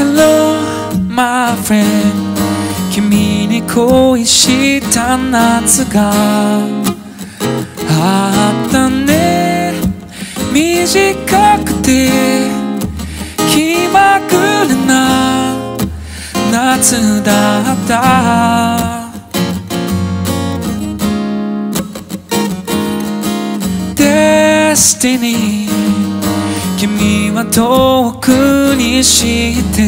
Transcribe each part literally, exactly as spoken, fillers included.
Hello, my friend 君に恋した夏があったね短くて気まぐれな夏だったDestiny 君は遠くにして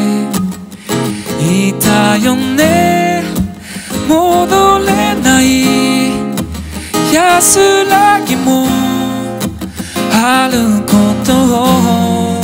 いたよね戻れない安らぎもあることを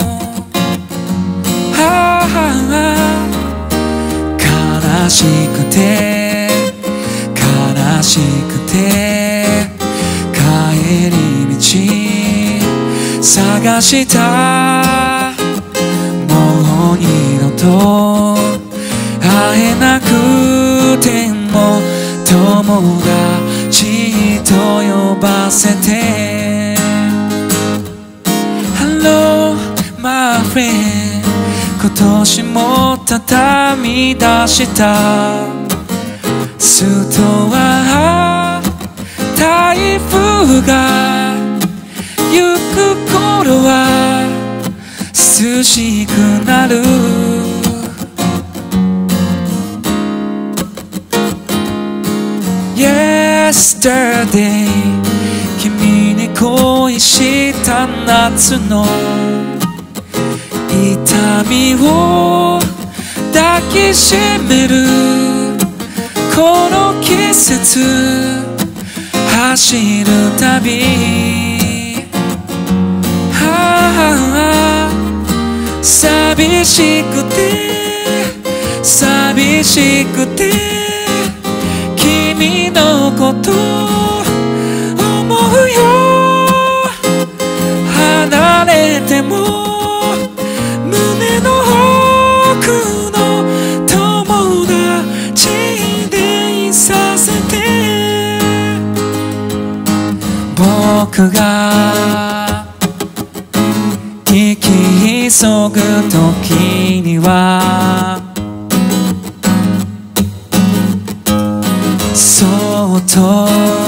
悲しくて悲しくて帰り道探したもう二度と会えなくても友達と呼ばせて Hello, my friend 今年も畳み出したストは台風が行く頃は涼しくなるYesterday 君に恋した夏の痛みを抱きしめるこの季節走るたび寂しくて寂しくて君のこと思うよ離れても胸の奥の友達でいさせて僕が生き急ぐ時にはそっと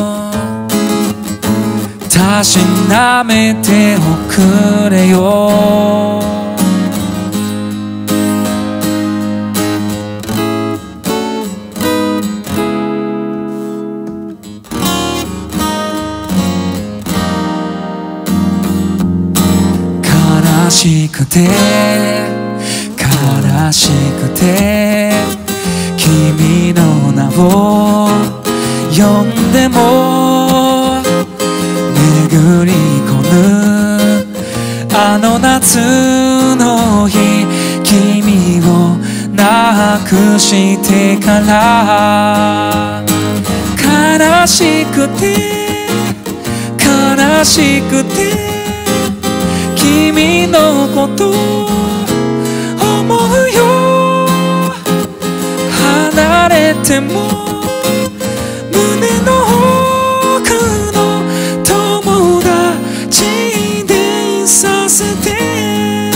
たしなめておくれよ悲しくて悲しくて君の名を呼んでも巡り込むあの夏の日君をなくしてから悲しくて悲しくて君のこと思うよ離れても胸の奥の友達でいさせて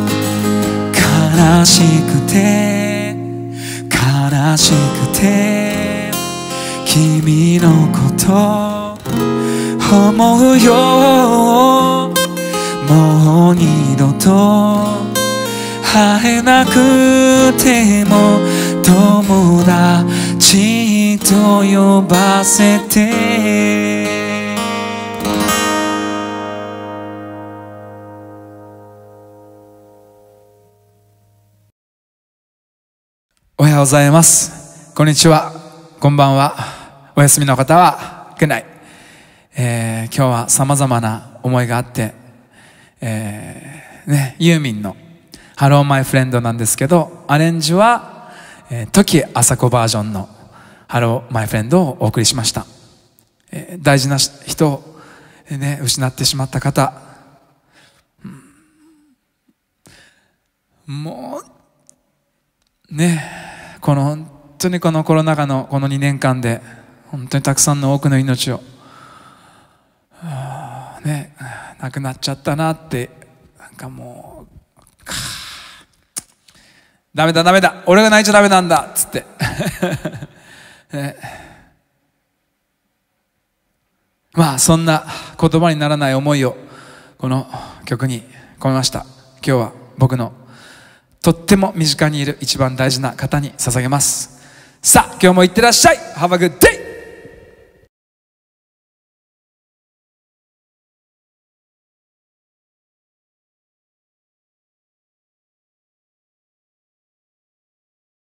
悲しくて悲しくて君のこと思うよもう二度と会えなくても友達と呼ばせておはようございますこんにちはこんばんはお休みの方はGood night、えー、今日は様々な思いがあってえー、ね、ユーミンのハローマイフレンドなんですけどアレンジは、えー、時あさこバージョンのハローマイフレンドをお送りしました、えー、大事な人を、えーね、失ってしまった方、うん、もうねこの本当にこのコロナ禍のこのにねんかんで本当にたくさんの多くの命をね亡くなっちゃったなってなんかもうダメだダメだ、俺が泣いちゃダメなんだっつって、ね、まあそんな言葉にならない思いをこの曲に込めました。今日は僕のとっても身近にいる一番大事な方に捧げます。さあ今日もいってらっしゃい。 Have a good day!